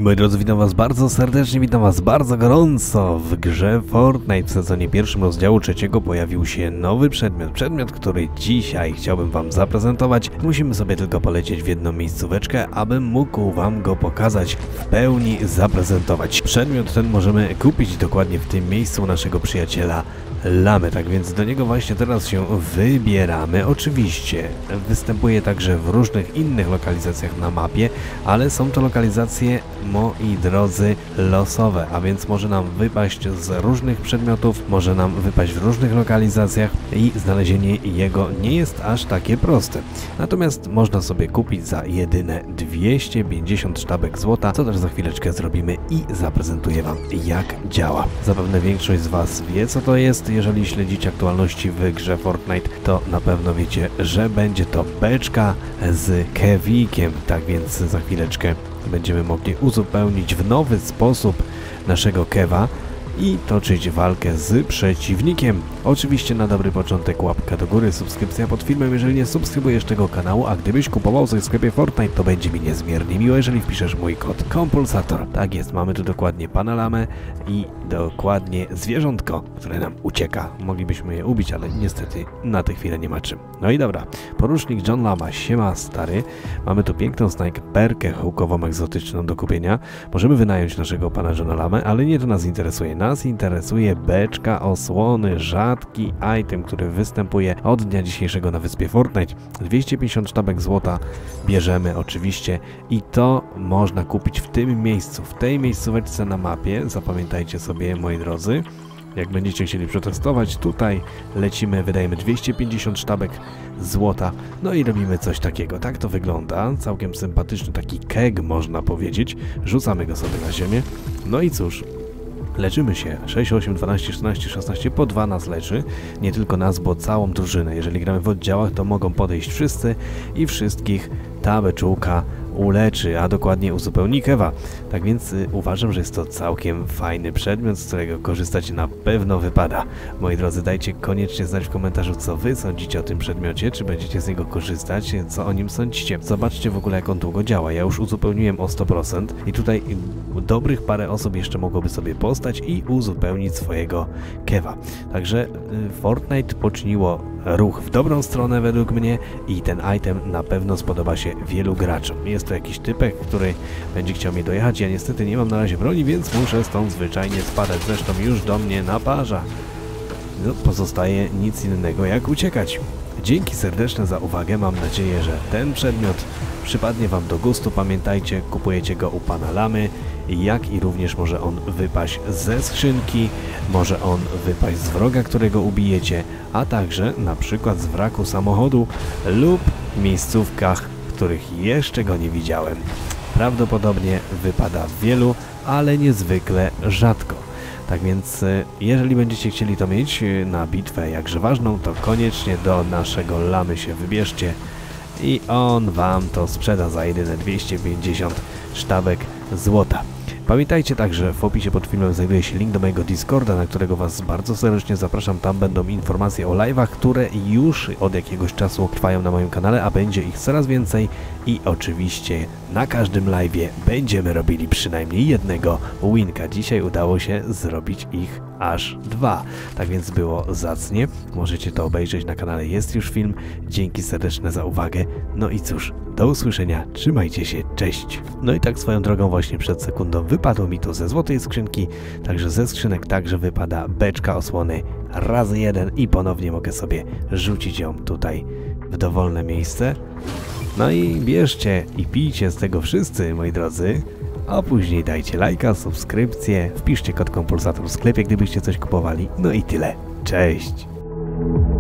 Moi drodzy, witam was bardzo serdecznie, witam was bardzo gorąco. W grze Fortnite w sezonie pierwszym rozdziału trzeciego pojawił się nowy przedmiot, który dzisiaj chciałbym wam zaprezentować. Musimy sobie tylko polecieć w jedną miejscóweczkę, abym mógł wam go pokazać, w pełni zaprezentować. Przedmiot ten możemy kupić dokładnie w tym miejscu naszego przyjaciela Lamy, tak więc do niego właśnie teraz się wybieramy. Oczywiście występuje także w różnych innych lokalizacjach na mapie, ale są to lokalizacje, moi drodzy, losowe, a więc może nam wypaść z różnych przedmiotów, może nam wypaść w różnych lokalizacjach i znalezienie jego nie jest aż takie proste. Natomiast można sobie kupić za jedyne 250 sztabek złota, co też za chwileczkę zrobimy i zaprezentuję wam, jak działa. Zapewne większość z was wie, co to jest. Jeżeli śledzicie aktualności w grze Fortnite, to na pewno wiecie, że będzie to beczka z kewikiem, tak więc za chwileczkę będziemy mogli uzupełnić w nowy sposób naszego kewa i toczyć walkę z przeciwnikiem. Oczywiście na dobry początek łapka do góry, subskrypcja pod filmem, jeżeli nie subskrybujesz tego kanału, a gdybyś kupował coś w sklepie Fortnite, to będzie mi niezmiernie miło, jeżeli wpiszesz mój kod Kompulsator. Tak jest, mamy tu dokładnie pana Lamę i dokładnie zwierzątko, które nam ucieka. Moglibyśmy je ubić, ale niestety na tę chwilę nie ma czym. No i dobra, porucznik John Lama, siema stary. Mamy tu piękną snajperkę hołkową egzotyczną do kupienia. Możemy wynająć naszego pana Johna Lamę, ale nie to nas interesuje. Nas interesuje beczka osłony, rzadki item, który występuje od dnia dzisiejszego na wyspie Fortnite. 250 sztabek złota bierzemy oczywiście i to można kupić w tym miejscu, w tej miejscóweczce na mapie. Zapamiętajcie sobie, moi drodzy. Jak będziecie chcieli przetestować, tutaj lecimy, wydajemy 250 sztabek złota, no i robimy coś takiego. Tak to wygląda, całkiem sympatyczny taki keg, można powiedzieć. Rzucamy go sobie na ziemię, no i cóż, leczymy się. 6, 8, 12, 14, 16, po 2 nas leczy. Nie tylko nas, bo całą drużynę. Jeżeli gramy w oddziałach, to mogą podejść wszyscy i wszystkich ta beczułka uleczy, a dokładnie uzupełni kewa. Tak więc uważam, że jest to całkiem fajny przedmiot, z którego korzystać na pewno wypada. Moi drodzy, dajcie koniecznie znać w komentarzu, co wy sądzicie o tym przedmiocie, czy będziecie z niego korzystać, co o nim sądzicie. Zobaczcie w ogóle, jak on długo działa. Ja już uzupełniłem o 100% i tutaj dobrych parę osób jeszcze mogłoby sobie postać i uzupełnić swojego kewa. Także Fortnite poczyniło ruch w dobrą stronę według mnie i ten item na pewno spodoba się wielu graczom. Jest to jakiś typek, który będzie chciał mnie dojechać. Ja niestety nie mam na razie broni, więc muszę stąd zwyczajnie spadać. Zresztą już do mnie naparza. No, pozostaje nic innego jak uciekać. Dzięki serdeczne za uwagę. Mam nadzieję, że ten przedmiot przypadnie wam do gustu. Pamiętajcie, kupujecie go u pana Lamy. Jak i również może on wypaść ze skrzynki, może on wypaść z wroga, którego ubijecie, a także na przykład z wraku samochodu lub miejscówkach, których jeszcze go nie widziałem. Prawdopodobnie wypada w wielu, ale niezwykle rzadko. Tak więc jeżeli będziecie chcieli to mieć na bitwę jakże ważną, to koniecznie do naszego Lamy się wybierzcie i on wam to sprzeda za jedyne 250 sztabek złota. Pamiętajcie także, w opisie pod filmem znajduje się link do mojego Discorda, na którego was bardzo serdecznie zapraszam. Tam będą informacje o live'ach, które już od jakiegoś czasu trwają na moim kanale, a będzie ich coraz więcej i oczywiście na każdym live'ie będziemy robili przynajmniej jednego winka. Dzisiaj udało się zrobić ich aż 2, tak więc było zacnie. Możecie to obejrzeć na kanale, jest już film. Dzięki serdeczne za uwagę. No i cóż, do usłyszenia, trzymajcie się, cześć. No i tak swoją drogą właśnie przed sekundą wypadło mi to ze złotej skrzynki, także ze skrzynek także wypada beczka osłony razy 1 i ponownie mogę sobie rzucić ją tutaj w dowolne miejsce. No i bierzcie i pijcie z tego wszyscy, moi drodzy, a później dajcie lajka, subskrypcję, wpiszcie kod Kompulsator w sklepie, gdybyście coś kupowali. No i tyle. Cześć!